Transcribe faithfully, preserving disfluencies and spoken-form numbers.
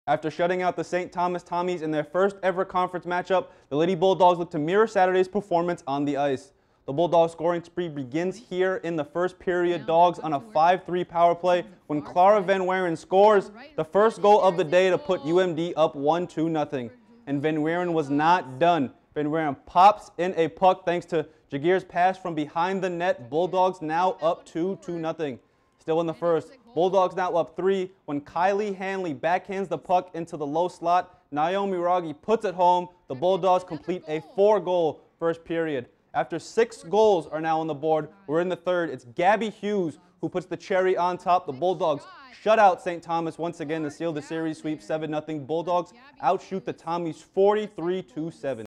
After shutting out the Saint Thomas Tommies in their first ever conference matchup, the Lady Bulldogs look to mirror Saturday's performance on the ice. The Bulldogs scoring spree begins here in the first period. Dogs on a five three power play when Clara Van Weren scores the first goal of the day to put U M D up one two nothing. And Van Weren was not done. Van Weren pops in a puck thanks to Jagir's pass from behind the net. Bulldogs now up two two nothing. Still in the first, Bulldogs now up three when Kylie Hanley backhands the puck into the low slot. Naomi Raggi puts it home. The Bulldogs complete a four-goal first period. After six goals are now on the board, we're in the third. It's Gabby Hughes who puts the cherry on top. The Bulldogs shut out Saint Thomas once again to seal the series sweep seven nothing. Bulldogs outshoot the Tommies forty-three to seven.